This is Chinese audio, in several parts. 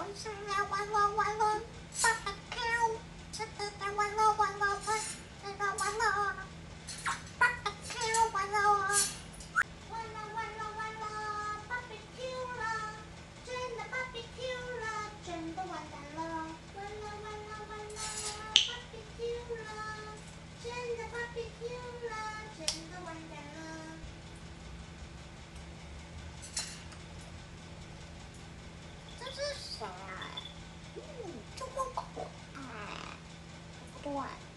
想要玩乐玩乐，爸爸跳，吃的在玩乐玩乐，快来到玩乐，爸爸跳玩乐，玩乐玩乐玩乐，barbecue了，真的 barbecue 了，真的完蛋了，玩乐玩乐玩乐，barbecue 了，真的 barbecue 了，真的完蛋了。这是谁啊？这么可爱，对，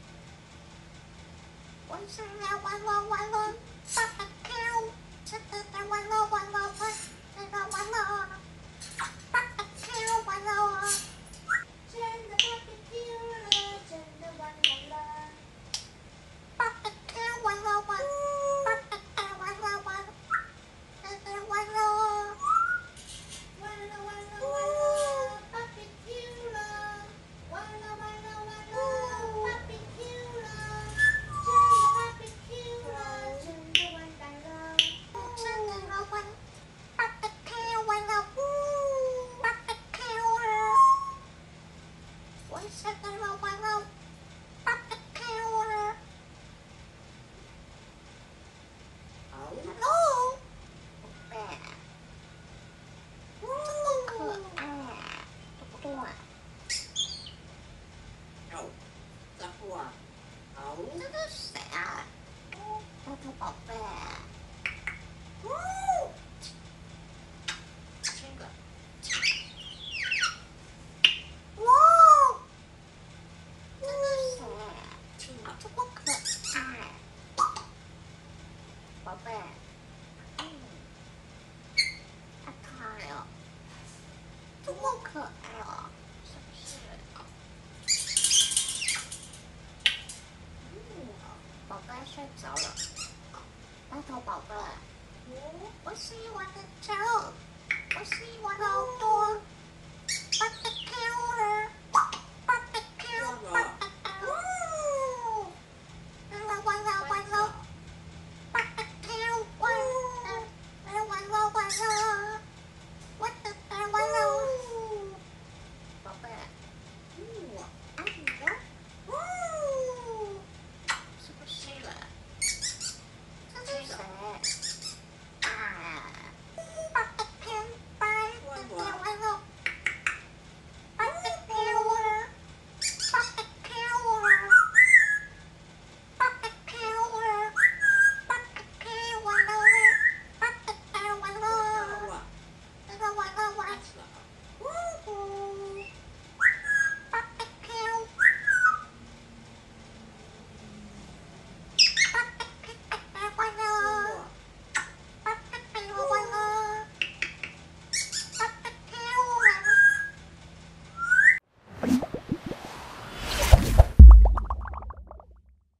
我想要玩乐玩乐，爸爸跳，吃的在玩乐玩乐，快来到玩乐，爸爸跳玩乐，真的 barbecue 了，真的完蛋了，爸爸跳玩乐玩，爸爸跳玩乐玩，真的玩乐。完了完了完了，barbecue 了！完了完了完了，barbecue 了！真的 barbecue 了，真的完蛋了！真的老板，barbecue 完了，barbecue 了！我真的老板了，barbecue 了！ Hello， 宝贝。可爱，对不对？哦，家伙啊！哦，这是谁啊？偷偷宝贝。哦，这个。哇，这是谁？这么可爱，宝贝。好可爱哦，这么可爱哦，是不是？宝贝睡着了，拜托宝贝，我是我的脚，我是我的耳朵。